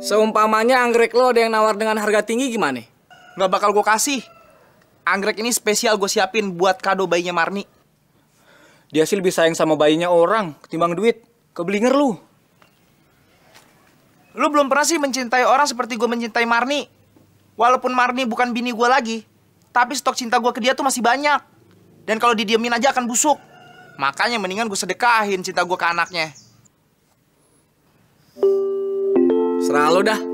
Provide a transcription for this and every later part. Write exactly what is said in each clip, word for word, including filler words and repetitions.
Seumpamanya anggrek lo ada yang nawar dengan harga tinggi gimana? Nggak bakal gue kasih. Anggrek ini spesial gue siapin buat kado bayinya Marni. Dia sih lebih sayang sama bayinya orang ketimbang duit. Keblinger lu. Lu belum pernah sih mencintai orang seperti gue mencintai Marni. Walaupun Marni bukan bini gue lagi, tapi stok cinta gue ke dia tuh masih banyak. Dan kalau didiemin aja akan busuk. Makanya mendingan gue sedekahin cinta gue ke anaknya. Serah lu dah.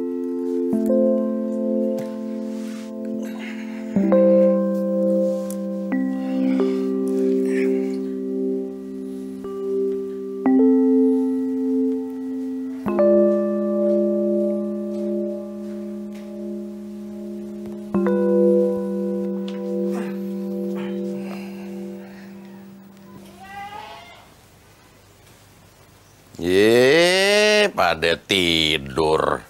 Ye, pada tidur.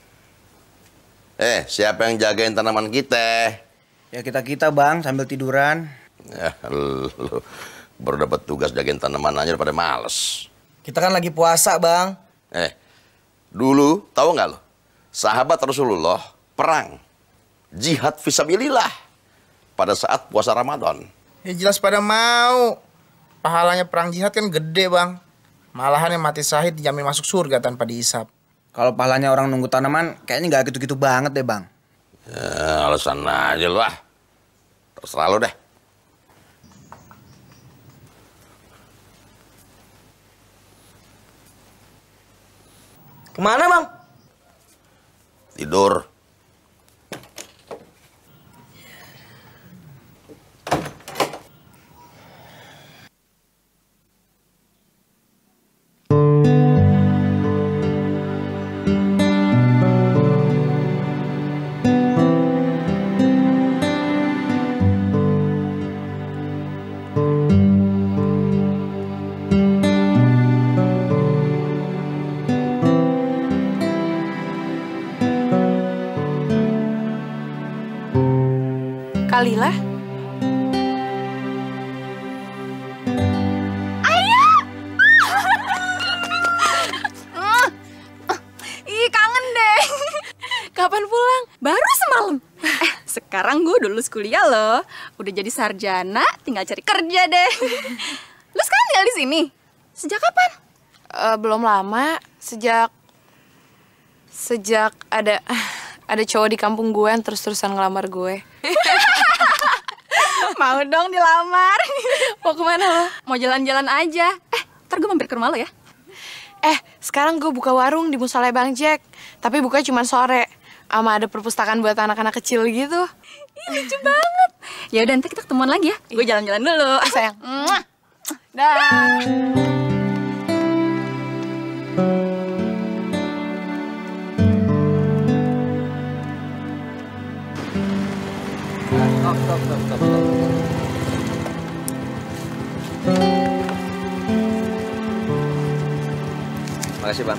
Eh, siapa yang jagain tanaman kita? Ya kita-kita bang, sambil tiduran. Ya, lu baru dapat tugas jagain tanaman aja pada males. Kita kan lagi puasa bang. Eh, dulu tahu nggak lo? Sahabat Rasulullah perang, jihad fisabilillah pada saat puasa Ramadan. Ya jelas pada mau. Pahalanya perang jihad kan gede bang. Malahan yang mati syahid dijamin masuk surga tanpa dihisap. Kalau pahalanya orang nunggu tanaman, kayaknya nggak gitu-gitu banget deh bang. Ya, alasan aja lu ah. Terserah lu deh. Kemana bang? Tidur. Kalilah. Ayah! Ih, kangen deh. Kapan pulang? Baru semalam. Eh, sekarang gue udah lulus kuliah loh. Udah jadi sarjana, tinggal cari kerja deh. Lu sekarang tinggal di sini? Sejak kapan? Uh, belum lama, sejak sejak ada ada cowok di kampung gue yang terus-terusan ngelamar gue. Mau dong dilamar. Mau kemana lo? Mau jalan-jalan aja. Eh, ntar gue mampir ke rumah lo ya. Eh, sekarang gue buka warung di Musola Bang Jack. Tapi bukanya cuma sore. Sama ada perpustakaan buat anak-anak kecil gitu. Ih, lucu banget. Ya udah, nanti kita ketemuan lagi ya. Gue jalan-jalan dulu. Eh, sayang. Dah. Stop, stop, stop, stop, stop. Makasih bang.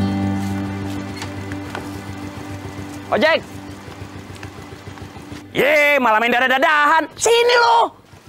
Ojek. Ye, malah main dadah-dadahan. Sini lo.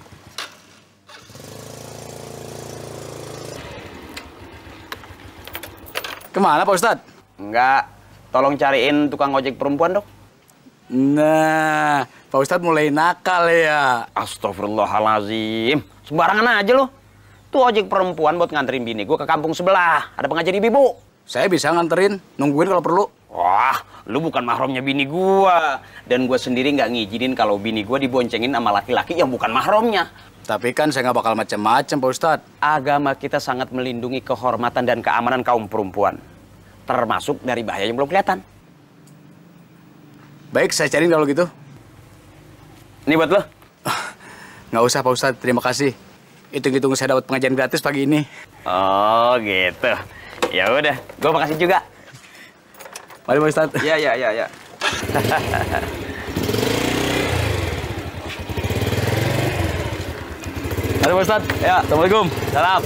Kemana Pak Ustadz? Enggak. Tolong cariin tukang ojek perempuan dong. Nah, Pak Ustadz mulai nakal ya. Astagfirullahalazim. Sembarangan aja lo. Tuh ojek perempuan buat nganterin bini gue ke kampung sebelah. Ada pengajian ibu. Saya bisa nganterin, nungguin kalau perlu. Wah, lu bukan mahramnya bini gua. Dan gua sendiri nggak ngizinin kalau bini gua diboncengin sama laki-laki yang bukan mahramnya. Tapi kan saya nggak bakal macam-macam, Pak Ustadz. Agama kita sangat melindungi kehormatan dan keamanan kaum perempuan. Termasuk dari bahaya yang belum kelihatan. Baik, saya cariin kalau gitu. Ini buat lo. Nggak usah, Pak Ustadz. Terima kasih. Hitung-hitung saya dapat pengajian gratis pagi ini. Oh, gitu. Ya udah, gua makasih juga. Mari Pak Ustadz. Iya, iya, iya, iya. Mari Pak Ustadz. Ya, Assalamualaikum. Salam.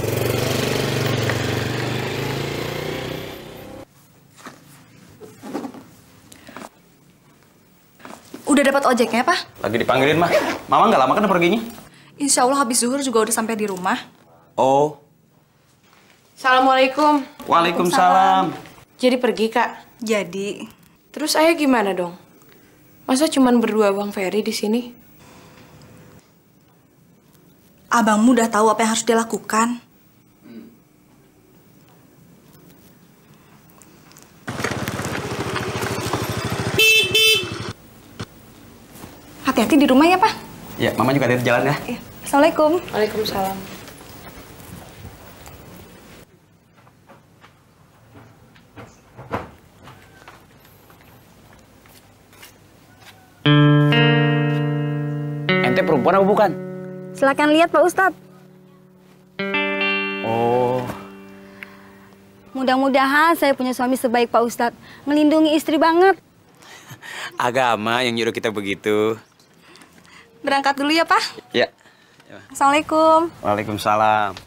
Udah dapat ojeknya, Pak? Lagi dipanggilin, mah. Mama nggak lama kan perginya? Insya Allah habis zuhur juga udah sampai di rumah. Oh. Assalamualaikum. Waalaikumsalam. Jadi pergi, Kak? Jadi, Terus ayah gimana dong? Masa cuman berdua Bang Ferry di sini? abangmu udah tahu apa yang harus dia lakukan. Hati-hati di rumah ya, Pak. Ya, Mama juga hati-hati jalan ya. Iya. Assalamualaikum. Waalaikumsalam. Ente perempuan apa bukan? Silakan lihat, Pak Ustadz. Oh, Mudah-mudahan saya punya suami sebaik Pak Ustadz. Melindungi istri banget. agama yang nyuruh kita begitu. Berangkat dulu ya, Pak. Ya. Assalamualaikum. Waalaikumsalam.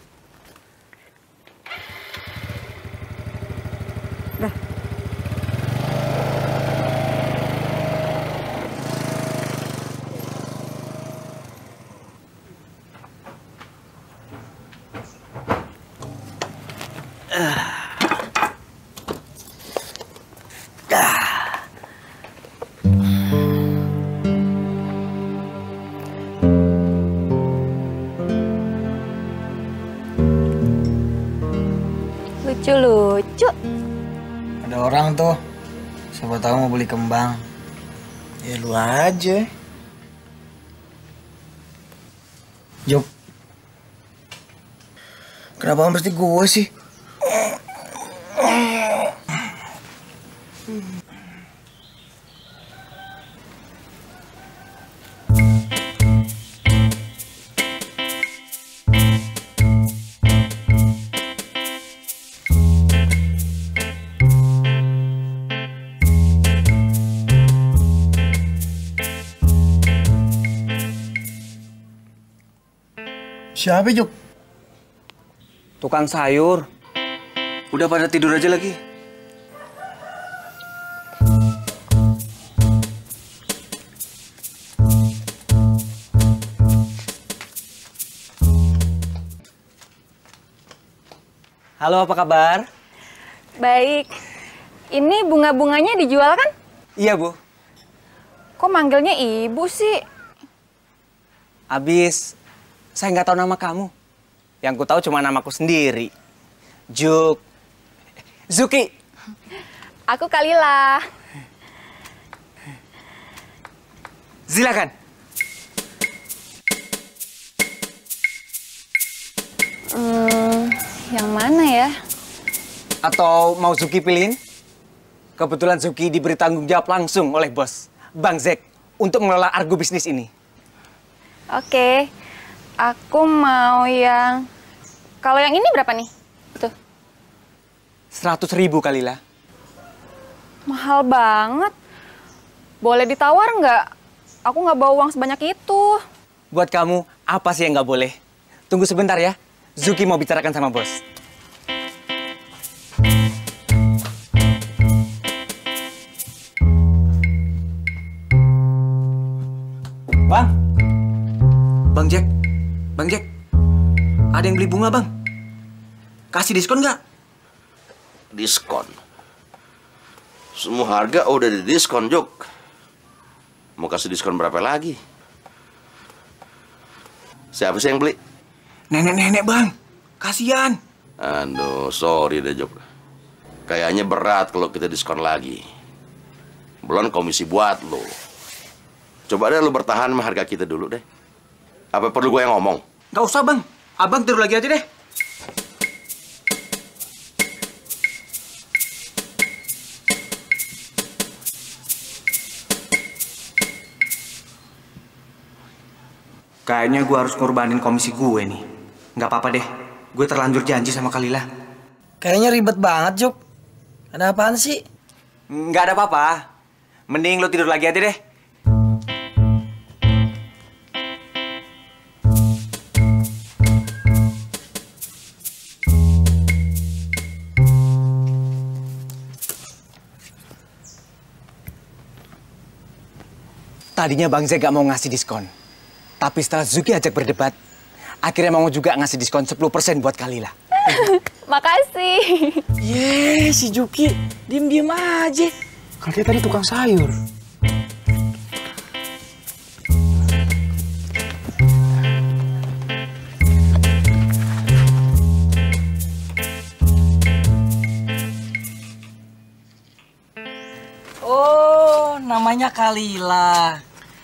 Lucu-lucu. Ada orang tuh, siapa tahu mau beli kembang. Ya lu aja. Jok. Kenapa mesti gue sih? Siapa, Jok? Tukang sayur. Udah pada tidur aja lagi. Halo, apa kabar? Baik. Ini bunga-bunganya dijual kan? Iya, Bu. Kok manggilnya ibu sih? Abis, saya nggak tahu nama kamu. Yang ku tahu cuma namaku sendiri. Juk. Zuki. Aku Kalila. Silakan. Hmm, yang mana ya? Atau mau Zuki pilihin? Kebetulan Zuki diberi tanggung jawab langsung oleh bos, Bang Zek, untuk mengelola Argo bisnis ini. Oke. Aku mau yang... Kalau yang ini berapa nih? Tuh. Seratus ribu Kalila. Mahal banget. Boleh ditawar nggak? Aku nggak bawa uang sebanyak itu. Buat kamu, apa sih yang nggak boleh? Tunggu sebentar ya. Zuki mau bicarakan sama bos. Bang. Bang Jack, Bang Jack, ada yang beli bunga, Bang. Kasih diskon nggak? Diskon. Semua harga udah di diskon, Jok. Mau kasih diskon berapa lagi? Siapa sih yang beli? Nenek-nenek, Bang. Kasihan. Aduh, sorry deh, Jok. Kayaknya berat kalau kita diskon lagi. Belum komisi buat lo. Coba deh lo bertahan sama harga kita dulu deh. Apa perlu gue yang ngomong? Nggak usah, Bang. Abang tidur lagi aja deh. Kayaknya gue harus ngorbanin komisi gue nih. Nggak apa-apa deh. Gue terlanjur janji sama Kalila. Kayaknya ribet banget, Jok. Ada apaan sih? Nggak ada apa-apa. Mending lo tidur lagi aja deh. Tadinya Bang Zek gak mau ngasih diskon. Tapi setelah Zuki ajak berdebat, akhirnya mau juga ngasih diskon sepuluh persen buat Kalila. Makasih. Ye, si Juki, diem-diem aja. Kan kayak tadi tukang sayur. Oh, namanya Kalila.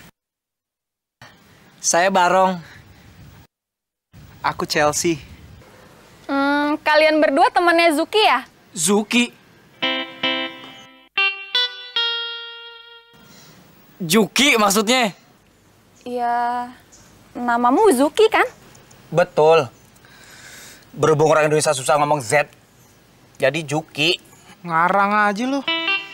Saya Barong. Aku Chelsea. Hmm, kalian berdua temannya Zuki ya? Zuki. Juki maksudnya? Ya, namamu Zuki kan? Betul. Berhubung orang Indonesia susah ngomong Z, jadi Juki. Ngarang aja lu.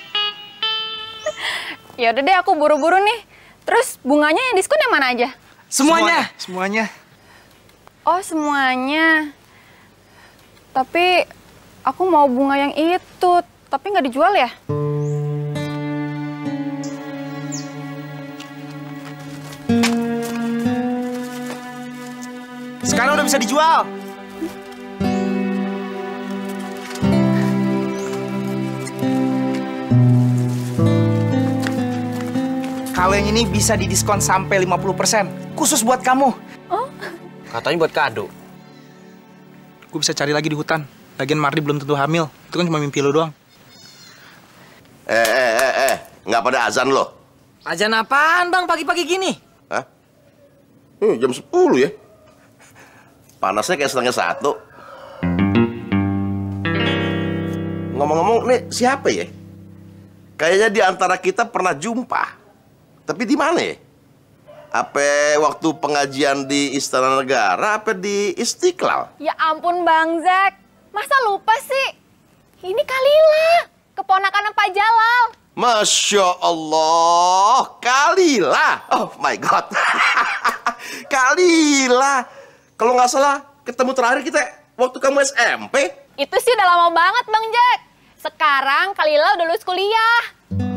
Ya udah deh, aku buru-buru nih. Terus bunganya yang diskon yang mana aja? Semuanya. Semuanya. Oh, semuanya. Tapi aku mau bunga yang itu, tapi nggak dijual ya? Sekarang udah bisa dijual. Kalau yang ini bisa didiskon sampai lima puluh persen. Khusus buat kamu. Oh? Katanya buat kado. Gue bisa cari lagi di hutan. Lagian Mardi belum tentu hamil. Itu kan cuma mimpi lo doang. Eh, eh, eh, eh. Nggak pada azan lo? Azan apaan, Bang, pagi-pagi gini? Hah? Hmm, jam sepuluh ya? Panasnya kayak setengah satu. Ngomong-ngomong, nih siapa ya? Kayaknya di antara kita pernah jumpa. Tapi di mana ya? Apa waktu pengajian di Istana Negara, apa di Istiqlal? Ya ampun Bang Zek, masa lupa sih? Ini Kalila, keponakan Pak Jalal. Masya Allah, Kalila. Oh my God. Kalila. Kalau nggak salah, ketemu terakhir kita waktu kamu S M P. Itu sih udah lama banget Bang Jack. Sekarang Kalila udah lulus kuliah.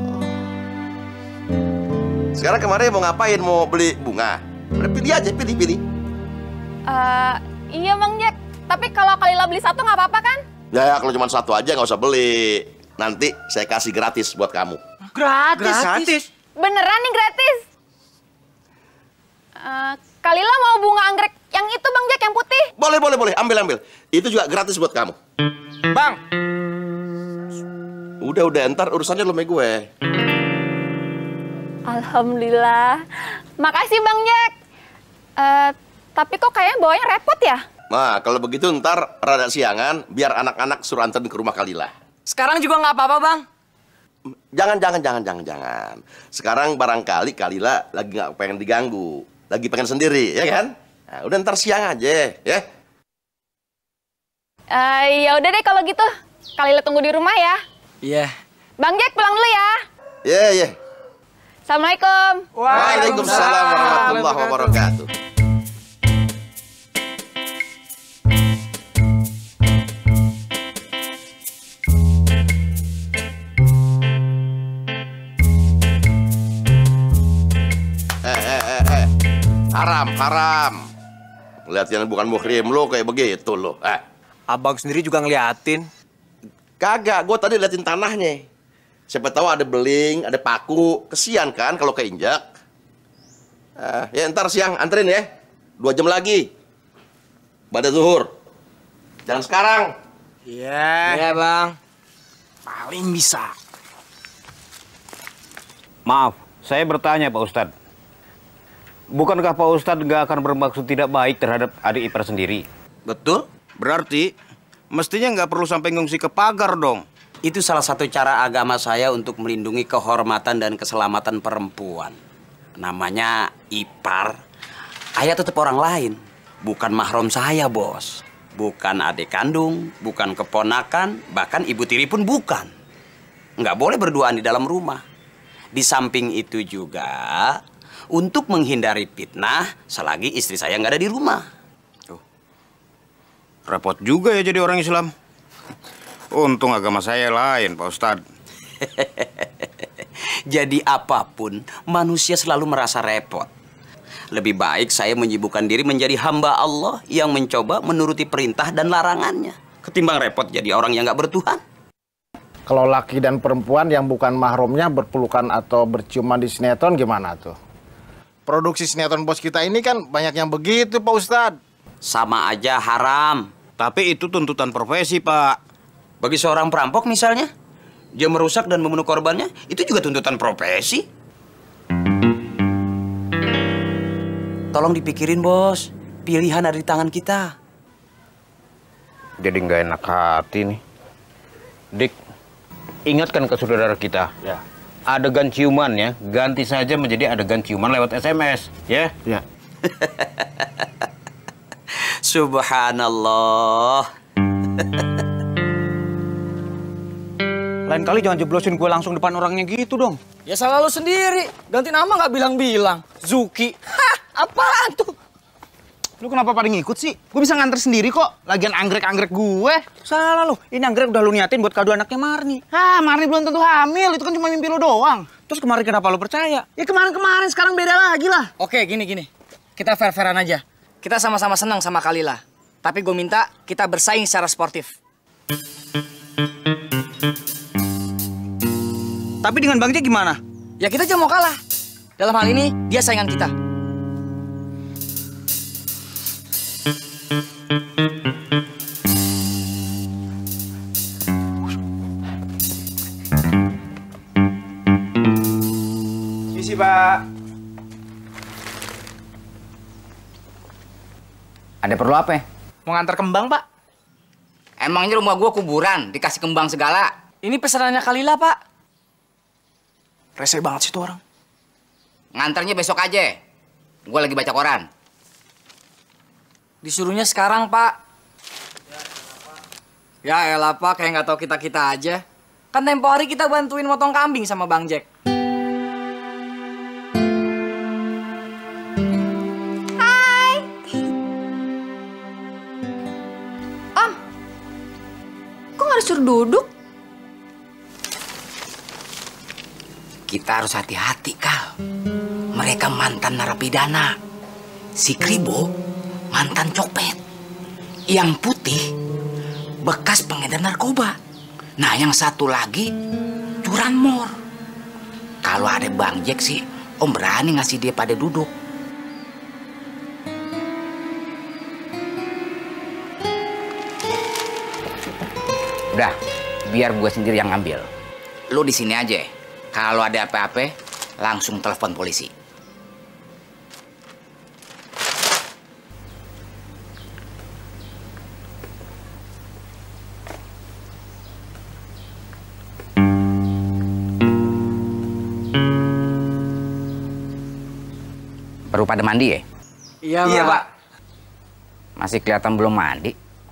Sekarang kemarin mau ngapain? Mau beli bunga? Udah pilih aja, pilih-pilih. Uh, iya Bang Jack, tapi kalau Kalila beli satu nggak apa-apa kan? Ya, kalau cuma satu aja nggak usah beli. Nanti saya kasih gratis buat kamu. Gratis. Gratis. Beneran nih gratis? Uh, Kalila mau bunga anggrek yang itu Bang Jack, yang putih. Boleh, boleh, boleh. Ambil, ambil. Itu juga gratis buat kamu. Bang. Udah, udah. Ntar urusannya lu sama gue. Alhamdulillah. Makasih Bang Jack. Uh, tapi kok kayaknya bawanya repot ya? Nah, kalau begitu ntar rada siangan, biar anak-anak suruh anterin ke rumah Kalila. Sekarang juga nggak apa-apa, Bang. Jangan, jangan, jangan, jangan, jangan. Sekarang barangkali Kalila lagi nggak pengen diganggu. Lagi pengen sendiri, ya kan? Nah, udah ntar siang aja, ya. Uh, ya udah deh kalau gitu. Kalila tunggu di rumah ya. Iya. Yeah. Bang Jack pulang dulu ya. Iya, yeah, iya. Yeah. Assalamualaikum. Waalaikumsalam warahmatullahi wabarakatuh. Eh, eh, eh, eh. Haram, haram. Lihat yang bukan muhrim lo kayak begitu lo. Eh. Abang sendiri juga ngeliatin. Kagak, gue tadi liatin tanahnya. Siapa tahu ada beling, ada paku. Kesian kan kalau keinjak. Uh, ya ntar siang anterin ya. Dua jam lagi. Pada zuhur. Jangan sekarang. Iya. Iya, Bang. Paling bisa. Maaf, saya bertanya Pak Ustadz. Bukankah Pak Ustadz nggak akan bermaksud tidak baik terhadap adik ipar sendiri? Betul. Berarti mestinya nggak perlu sampai ngungsi ke pagar dong. Itu salah satu cara agama saya untuk melindungi kehormatan dan keselamatan perempuan. Namanya ipar. Ayah tetap orang lain. Bukan mahram saya, Bos. Bukan adik kandung, bukan keponakan, bahkan ibu tiri pun bukan. Nggak boleh berduaan di dalam rumah. Di samping itu juga, untuk menghindari fitnah selagi istri saya nggak ada di rumah. Oh. Repot juga ya jadi orang Islam. Untung agama saya lain, Pak Ustadz. Jadi apapun, manusia selalu merasa repot. Lebih baik saya menyibukkan diri menjadi hamba Allah yang mencoba menuruti perintah dan larangannya. ketimbang repot jadi orang yang nggak bertuhan. Kalau laki dan perempuan yang bukan mahramnya berpelukan atau berciuman di sinetron gimana tuh? Produksi sinetron bos kita ini kan banyak yang begitu, Pak Ustadz. Sama aja haram. Tapi itu tuntutan profesi, Pak. Bagi seorang perampok misalnya, dia merusak dan membunuh korbannya, itu juga tuntutan profesi. Tolong dipikirin, Bos. Pilihan ada di tangan kita. Jadi nggak enak hati nih. Dik, ingatkan ke saudara kita. Ya. Adegan ciumannya ganti saja menjadi adegan ciuman lewat S M S, ya? Ya. Subhanallah. Lain kali jangan jeblosin gue langsung depan orangnya gitu dong. Ya salah lu sendiri. Ganti nama nggak bilang-bilang. Zuki. Hah, apaan tuh? Lu kenapa pada ngikut sih? Gue bisa nganter sendiri kok. Lagian anggrek-anggrek gue. Salah lu. Ini anggrek udah lu niatin buat kado anaknya Marni. Ah, Marni belum tentu hamil. Itu kan cuma mimpi lu doang. Terus kemarin kenapa lu percaya? Ya kemarin-kemarin, sekarang beda lagi lah. Oke, gini-gini. Kita fair-fairan aja. Kita sama-sama senang sama Kalila. Tapi gue minta kita bersaing secara sportif. Tapi dengan Bang Jack gimana? Ya kita aja mau kalah. Dalam hal ini, dia saingan kita. Misi, Pak. Ada perlu apa? Mau ngantar kembang, Pak. Emangnya rumah gua kuburan, dikasih kembang segala. Ini pesanannya Kalila, Pak. Rese banget sih tuh orang. Ngantarnya besok aja. Gua lagi baca koran. Disuruhnya sekarang, Pak. Ya elah, Pak. Kayak nggak tahu kita-kita aja. Kan tempo hari kita bantuin motong kambing sama Bang Jack. Hai. Om. Kok nggak disuruh duduk? Kita harus hati-hati, Kal. Mereka mantan narapidana. Si Kribo mantan copet. Yang putih bekas pengedar narkoba. Nah, yang satu lagi curanmor. Kalau ada Bang Jack sih, Om berani ngasih dia pada duduk. Udah, biar gue sendiri yang ngambil. Lu di sini aja. Kalau ada apa-apa, langsung telepon polisi. Baru pada mandi ya? Iya, iya Pak. Masih kelihatan belum mandi.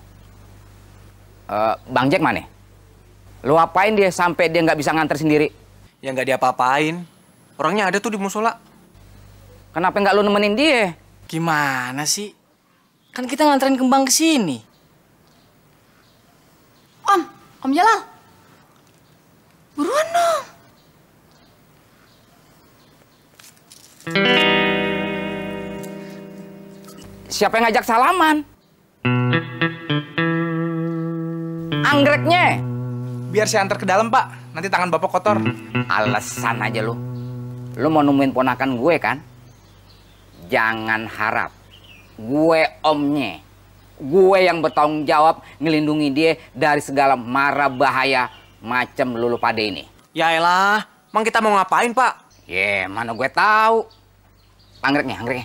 Uh, Bang Jack mana? Lu apain dia sampai dia nggak bisa nganter sendiri? Ya nggak diapa-apain. Orangnya ada tuh di musola. Kenapa nggak lu nemenin dia? Gimana sih? Kan kita nganterin kembang ke sini. Om, Om Jalal. Buruan dong. Siapa yang ngajak salaman? Anggreknya. Biar saya antar ke dalam, Pak. Nanti tangan Bapak kotor. Alasan aja lu. Lu mau nemuin ponakan gue kan? Jangan harap. Gue omnya. Gue yang bertanggung jawab ngelindungi dia dari segala mara bahaya macam lulu pade ini. Ya elah, emang kita mau ngapain, Pak? Ya, yeah, mana gue tahu. Anggreknya, anggreknya.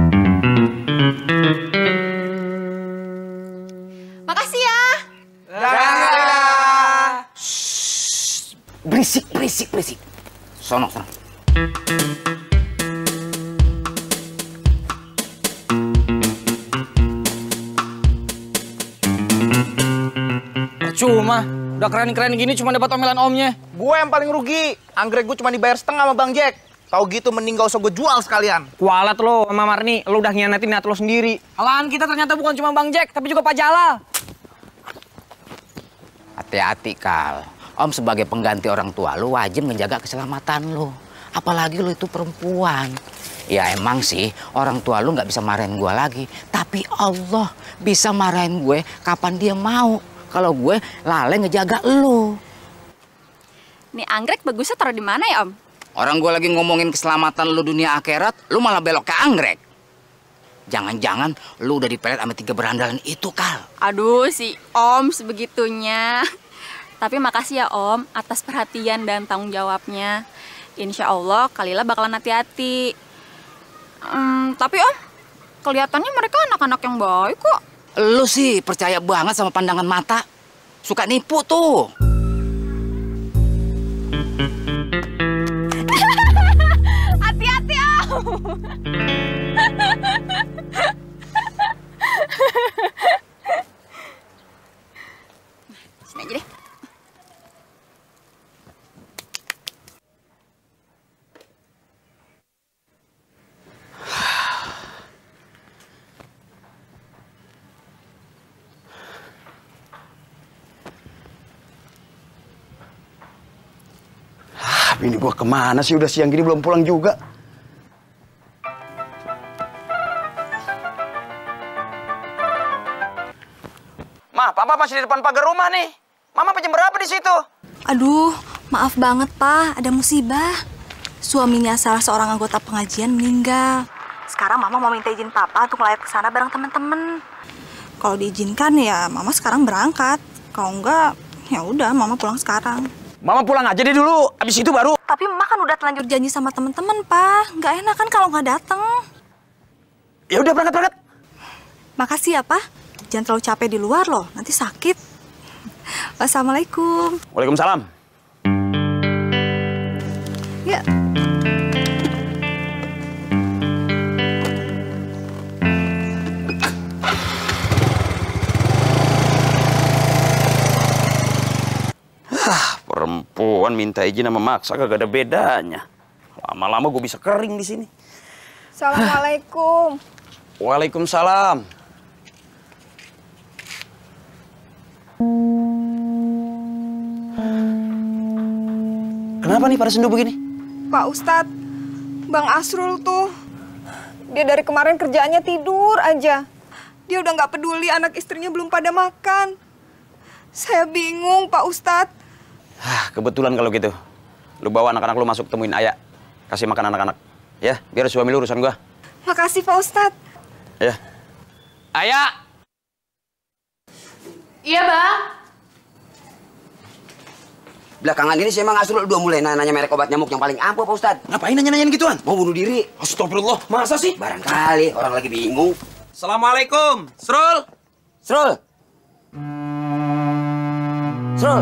Makasih ya. Dadah. Berisik, berisik, berisik. Sono, sono. Cuma, udah keren-keren gini cuma dapat omelan omnya. Gue yang paling rugi. Anggrek gue cuma dibayar setengah sama Bang Jack. Tahu gitu mending gak usah gue jual sekalian. Kualat lo sama Marni, lo udah ngianatin niat lo sendiri. Alahan kita ternyata bukan cuma Bang Jack, tapi juga Pak Jalal. Hati-hati, Kal. Om sebagai pengganti orang tua lu wajib menjaga keselamatan lu. Apalagi lu itu perempuan. Ya emang sih orang tua lu nggak bisa marahin gue lagi. Tapi Allah bisa marahin gue kapan dia mau. kalau gue lalai ngejaga lu. Nih anggrek bagusnya taruh di mana ya, Om? Orang gue lagi ngomongin keselamatan lu dunia akhirat, lu malah belok ke anggrek. Jangan-jangan lu udah dipelet sama tiga berandalan itu, Kal. Aduh, si Om sebegitunya. Tapi makasih ya, Om, atas perhatian dan tanggung jawabnya. Insya Allah, Kalila bakalan hati-hati. Hmm, tapi Om, kelihatannya mereka anak-anak yang baik kok. Lu sih percaya banget sama pandangan mata. Suka nipu tuh. Hati-hati, Om. Sini aja deh. Ini gua kemana sih? Udah siang gini belum pulang juga. Ma, Papa masih di depan pagar rumah nih. Mama jam berapa di situ? Aduh, maaf banget, Pak. Ada musibah. Suaminya salah seorang anggota pengajian meninggal. Sekarang Mama mau minta izin Papa untuk melayat ke sana bareng teman-teman. Kalau diizinkan ya Mama sekarang berangkat. Kalau enggak, ya udah Mama pulang sekarang. Mama pulang aja deh dulu, abis itu baru. Tapi Mama kan udah terlanjur janji sama teman-teman, Pak. Nggak enak kan kalau nggak datang. Ya udah berangkat berangkat. Makasih ya, Pak. Jangan terlalu capek di luar loh, nanti sakit. Wassalamualaikum. Waalaikumsalam. Ya. Perempuan minta izin sama maksa kagak ada bedanya. Lama-lama gue bisa kering di sini. Assalamualaikum. Waalaikumsalam. Kenapa nih pada sendu begini? Pak Ustadz, Bang Asrul tuh, dia dari kemarin kerjaannya tidur aja. Dia udah nggak peduli anak istrinya belum pada makan. Saya bingung, Pak Ustadz. Hah, kebetulan kalau gitu. Lu bawa anak-anak lu masuk temuin Ayah. Kasih makan anak-anak. Ya, biar suami lu urusan gua. Makasih, Pak Ustadz. Ya. Ayah! Iya, Bang. Belakangan ini sih emang Asrul udah mulai nanya merek obat nyamuk yang paling ampuh, Pak Ustadz. Ngapain nanya-nanyain gituan? Mau bunuh diri. Astagfirullah, masa sih? Barangkali orang lagi bingung. Assalamualaikum, Srul. Srul. Srul.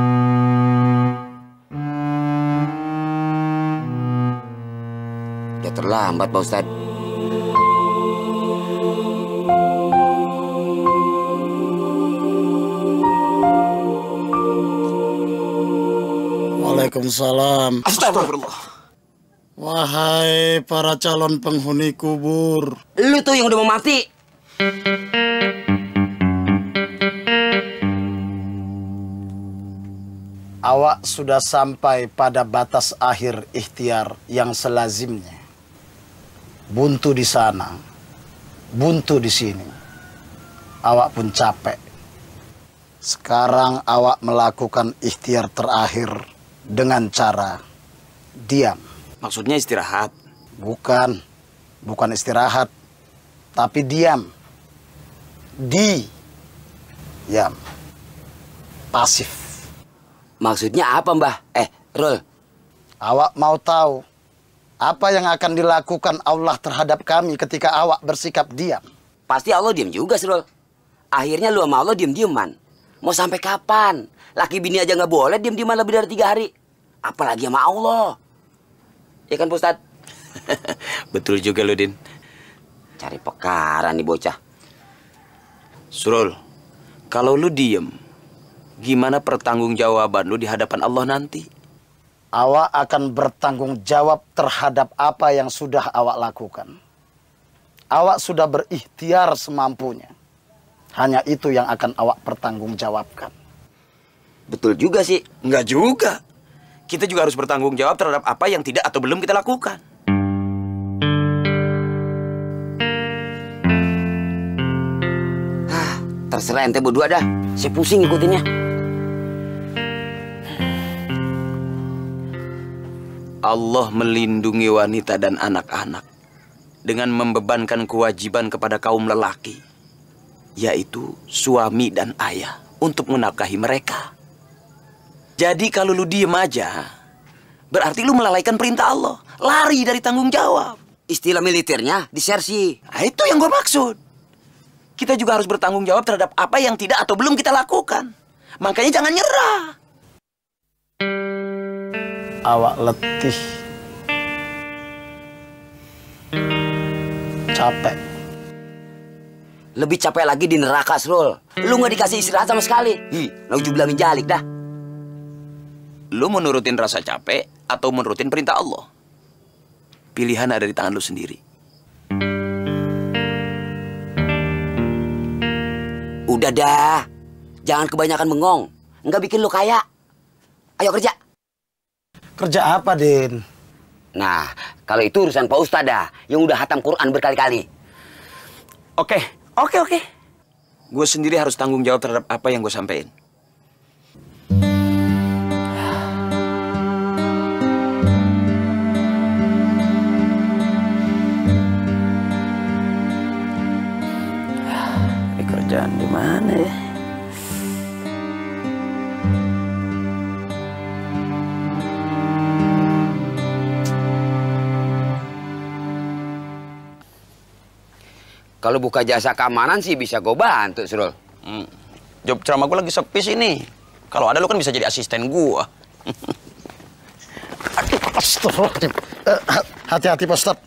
Udah terlambat, Pak Ustadz. Waalaikumsalam. Astagfirullah. Wahai para calon penghuni kubur. Lu tuh yang udah mau mati. Awak sudah sampai pada batas akhir ikhtiar yang selazimnya. Buntu di sana, buntu di sini. Awak pun capek. Sekarang awak melakukan ikhtiar terakhir dengan cara diam. Maksudnya istirahat? Bukan, bukan istirahat, tapi diam. Di, diam, pasif. Maksudnya apa, Mbah? Eh, Rul. Awak mau tahu apa yang akan dilakukan Allah terhadap kami ketika awak bersikap diam? Pasti Allah diam juga, Rul. Akhirnya lu sama Allah diam-diaman. Mau sampai kapan? Laki bini aja nggak boleh diam-diaman lebih dari tiga hari. Apalagi sama Allah. Ya kan, Pak Ustadz? Betul juga lu, Din. Cari perkara nih bocah. Surul, kalau lu diem, gimana pertanggungjawaban lu di hadapan Allah nanti? Awak akan bertanggung jawab terhadap apa yang sudah awak lakukan. Awak sudah berikhtiar semampunya. Hanya itu yang akan awak pertanggungjawabkan. Betul juga sih. Enggak juga. Kita juga harus bertanggung jawab terhadap apa yang tidak atau belum kita lakukan. Terserah ente berdua dah. Saya pusing ikutinnya. Allah melindungi wanita dan anak-anak dengan membebankan kewajiban kepada kaum lelaki, yaitu suami dan ayah, untuk menafkahi mereka. Jadi kalau lu diem aja, berarti lu melalaikan perintah Allah, lari dari tanggung jawab. Istilah militernya disersi. Nah, itu yang gue maksud. Kita juga harus bertanggung jawab terhadap apa yang tidak atau belum kita lakukan. Makanya jangan nyerah. Awak letih, capek. Lebih capek lagi di neraka, Srul. Lu nggak dikasih istirahat sama sekali. Hi, naujubillah min jalik dah. Lu menurutin rasa capek atau menurutin perintah Allah? Pilihan ada di tangan lu sendiri. Udah dah, jangan kebanyakan bengong. Nggak bikin lu kaya. Ayo kerja. Kerja apa, Din? Nah, kalau itu urusan Pak Ustadz dah, yang udah hatam Quran berkali-kali. Oke, oke, oke. Gue sendiri harus tanggung jawab terhadap apa yang gue sampein. Ini kerjaan di mana ya? Kalau buka jasa keamanan sih bisa gue bantu, Srul. Hmm. Job ceramah gue lagi sepi sini. Kalau ada lu kan bisa jadi asisten gue. Astagfirullahaladzim. Eh, hati-hati, Pak Ustadz.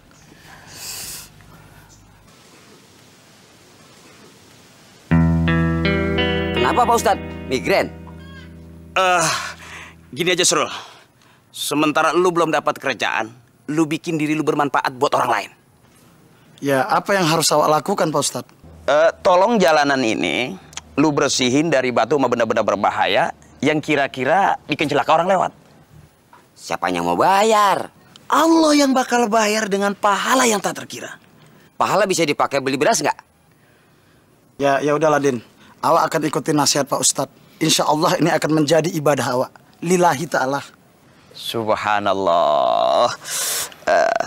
Kenapa, Pak Ustadz? Migrain? Eh, uh, gini aja, Srul. Sementara lu belum dapat kerjaan, lu bikin diri lu bermanfaat buat orang lain. Ya, apa yang harus awak lakukan, Pak Ustadz? Uh, tolong jalanan ini lu bersihin dari batu sama benda-benda berbahaya yang kira-kira bikin celaka orang lewat. Siapa yang mau bayar? Allah yang bakal bayar dengan pahala yang tak terkira. Pahala bisa dipakai beli beras nggak? Ya, ya udahlah, Din. Awak akan ikuti nasihat Pak Ustadz. Insya Allah ini akan menjadi ibadah awak. Lillahi ta'ala. Subhanallah. Uh,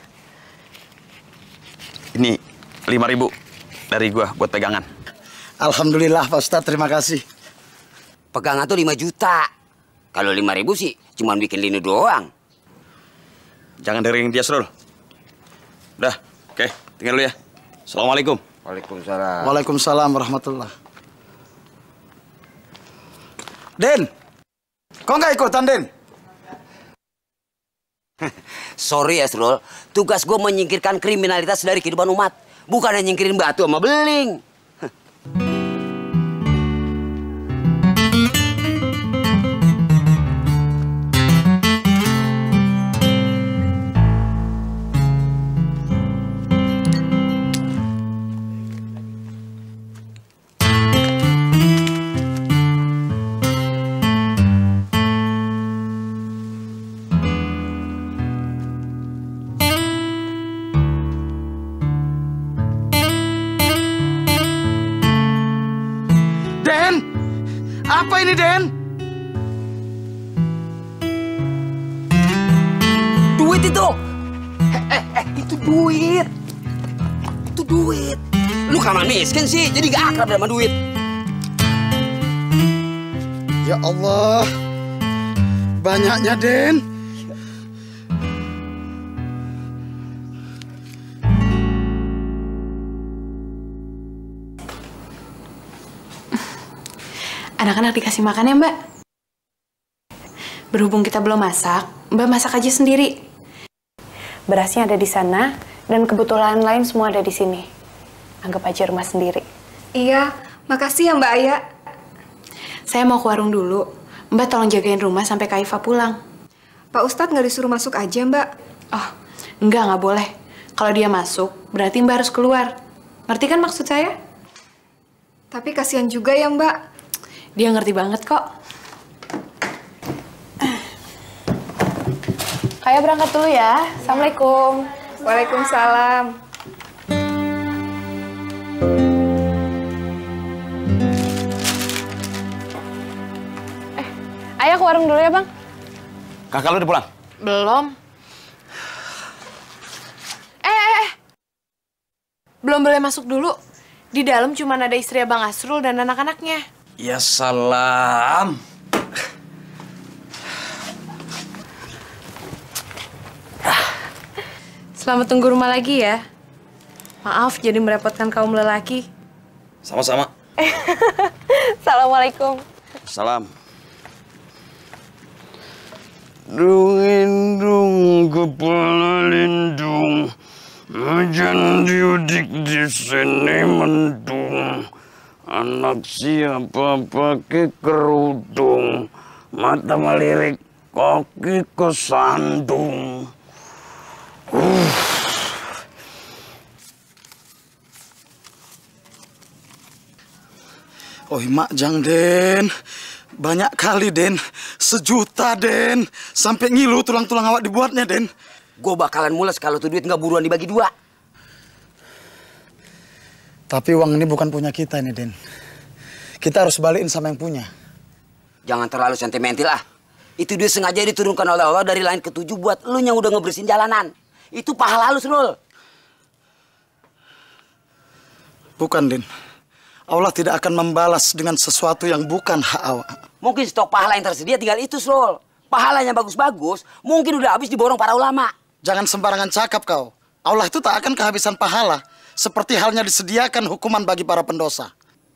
ini lima ribu dari gua buat pegangan. Alhamdulillah, Pak Ustadz. Terima kasih. Pegangan tuh lima juta. Kalau lima ribu sih cuma bikin linu doang. Jangan dering dia, Srul. Udah, oke. Tinggal dulu ya. Assalamualaikum. Waalaikumsalam. Waalaikumsalam warahmatullah. Den, kok nggak ikutan, Den? Sorry ya, Srul. Tugas gue menyingkirkan kriminalitas dari kehidupan umat. Bukan nyingkirin batu sama beling. Apa ini, Den? Duit itu! Eh, eh, eh, itu duit! Itu duit! Lu kelamaan miskin sih, jadi gak akrab sama duit. Ya Allah, banyaknya, Den. Anak-anak dikasih makan ya, Mbak? Berhubung kita belum masak, Mbak masak aja sendiri. Berasnya ada di sana, dan kebutuhan lain semua ada di sini. Anggap aja rumah sendiri. Iya, makasih ya Mbak Aya. Saya mau ke warung dulu. Mbak tolong jagain rumah sampai Kak Iva pulang. Pak Ustadz nggak disuruh masuk aja, Mbak? Oh, enggak, nggak boleh. Kalau dia masuk, berarti Mbak harus keluar. Ngerti kan maksud saya? Tapi kasihan juga ya, Mbak. Dia ngerti banget kok. Kayak berangkat dulu ya. Assalamualaikum. Waalaikumsalam. Ayah ke warung dulu ya, Bang. Kakak lu udah pulang? Belum. Eh, eh, eh. Belum boleh masuk dulu. Di dalam cuma ada istri Abang Asrul dan anak-anaknya. Ya salam. Selamat tunggu rumah lagi ya. Maaf jadi merepotkan kaum lelaki. Sama-sama. Assalamualaikum. Salam. Dung-indung kepala lindung, hujan diudik di sini mendung. Anak siapa pakai kerudung, mata melirik kaki kesandung. Uh. Oi mak jang Den, banyak kali Den, sejuta Den, sampai ngilu tulang-tulang awak dibuatnya Den. Gue bakalan mules kalau tuh duit nggak buruan dibagi dua. Tapi uang ini bukan punya kita nih Den, kita harus balikin sama yang punya. Jangan terlalu sentimental ah. Itu duit sengaja diturunkan oleh Allah dari langit ketujuh buat lu yang udah ngebersihin jalanan. Itu pahala lu, Srul. Bukan Den. Allah tidak akan membalas dengan sesuatu yang bukan hak awak. Mungkin stok pahala yang tersedia tinggal itu, Srul. Pahalanya bagus-bagus, mungkin udah habis diborong para ulama. Jangan sembarangan cakap kau. Allah itu tak akan kehabisan pahala. Seperti halnya disediakan hukuman bagi para pendosa.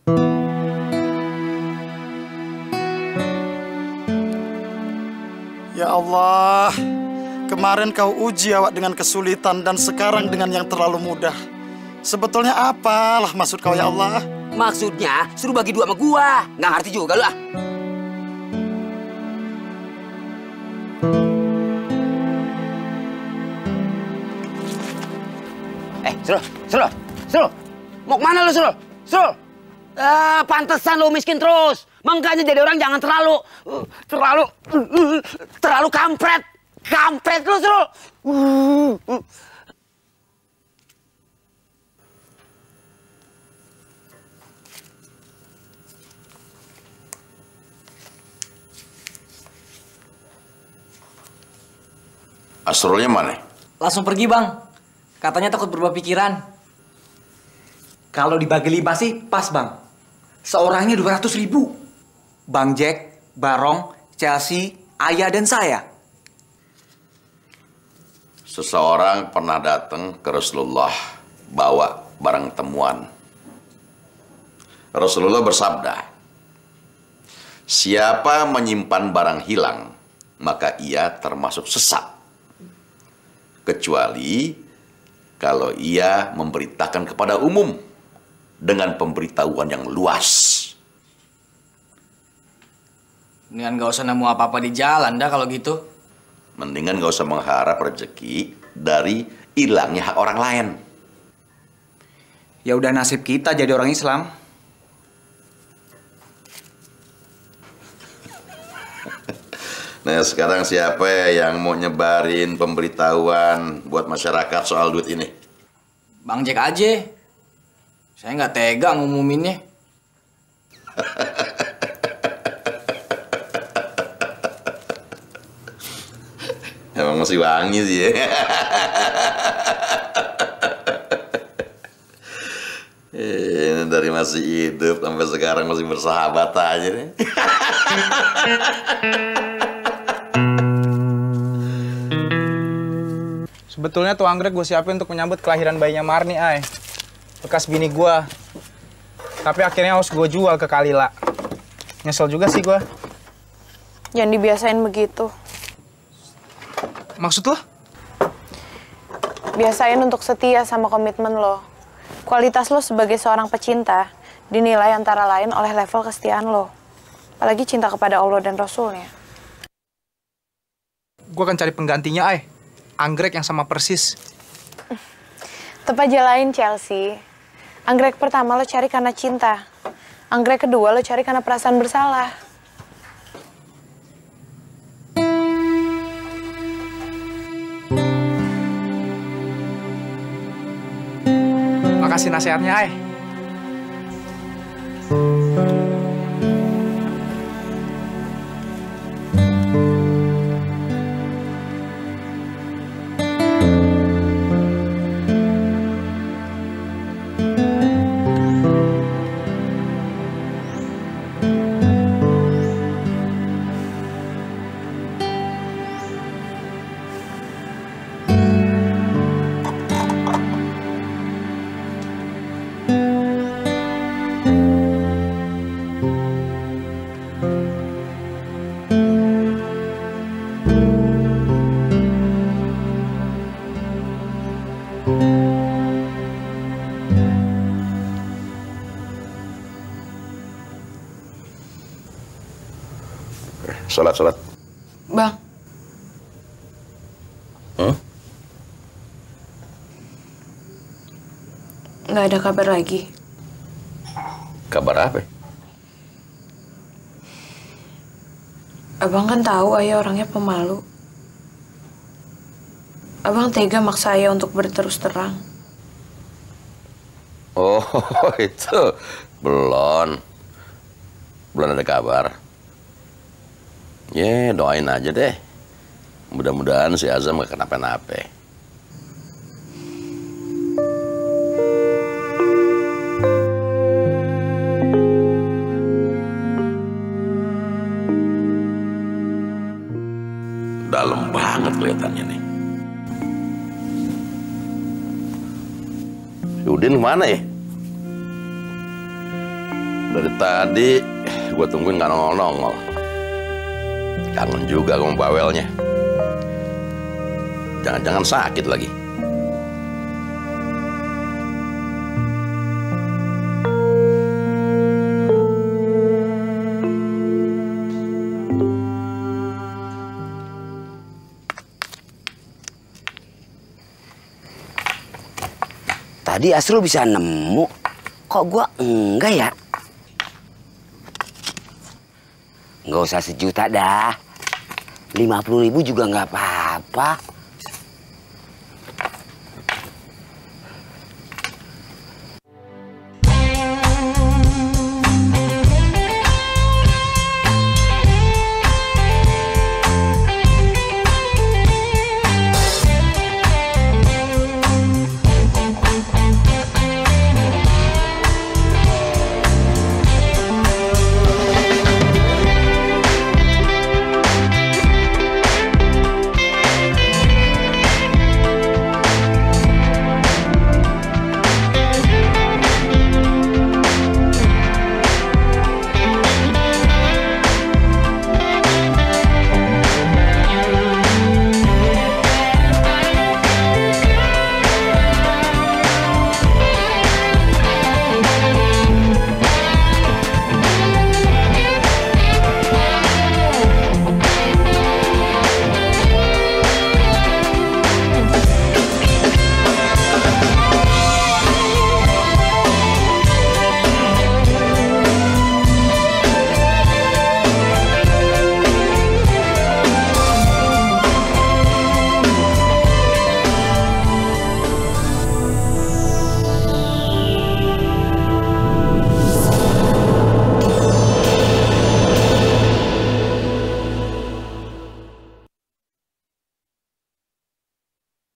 Ya Allah, kemarin kau uji awak dengan kesulitan dan sekarang dengan yang terlalu mudah. Sebetulnya apalah maksud kau ya Allah? Maksudnya suruh bagi dua sama gua. Nggak ngerti juga lu ah. Eh, Srul, Srul, Srul. Mau kemana lu, Srul? Srul. Eh, pantesan lu miskin terus. Makanya jadi orang jangan terlalu uh, terlalu uh, terlalu kampret. Kampret lu, Srul. Uh, uh. Asrulnya mana? Langsung pergi, Bang. Katanya takut berubah pikiran. Kalau dibagi lima sih pas, Bang. Seorangnya dua ratus ribu. Bang Jack, Barong, Chelsea, Ayah, dan saya. Seseorang pernah datang ke Rasulullah bawa barang temuan. Rasulullah bersabda, siapa menyimpan barang hilang, maka ia termasuk sesat. Kecuali kalau ia memberitakan kepada umum dengan pemberitahuan yang luas. Mendingan gak usah nemu apa-apa di jalan dah kalau gitu. Mendingan gak usah mengharap rezeki dari hilangnya hak orang lain. Ya udah nasib kita jadi orang Islam. Nah sekarang siapa yang mau nyebarin pemberitahuan buat masyarakat soal duit ini? Bang Jack aja. Saya nggak tega ngumuminnya. Emang masih wangi sih ya. Ini dari masih hidup sampai sekarang masih bersahabat aja nih. Sebetulnya tuh anggrek gue siapin untuk menyambut kelahiran bayinya Marni, ay. Bekas bini gue. Tapi akhirnya harus gue jual ke Kalila. Nyesel juga sih gue. Jangan dibiasain begitu. Maksud lo? Biasain untuk setia sama komitmen lo. Kualitas lo sebagai seorang pecinta dinilai antara lain oleh level kesetiaan lo. Apalagi cinta kepada Allah dan Rasulnya. Gue akan cari penggantinya, ay. Anggrek yang sama persis. Tetap aja lain, Chelsea. Anggrek pertama lo cari karena cinta. Anggrek kedua lo cari karena perasaan bersalah. Makasih nasihatnya, ay. Sholat, sholat. Bang. Hmm? Nggak ada kabar lagi. Kabar apa? Abang kan tahu Ayah orangnya pemalu. Abang tega maksa Ayah untuk berterus terang. Oh, itu belum. Belum ada kabar. Ya, doain aja deh. Mudah-mudahan si Azam gak kenapa-napa. Dalam banget kelihatannya nih. Si Udin kemana ya? Dari tadi gue tungguin gak nongol-nongol. Kangen juga sama bawelnya. Jangan-jangan sakit lagi. Tadi Asrul bisa nemu, kok gua enggak ya? Nggak usah sejuta dah, lima puluh ribu juga nggak apa-apa.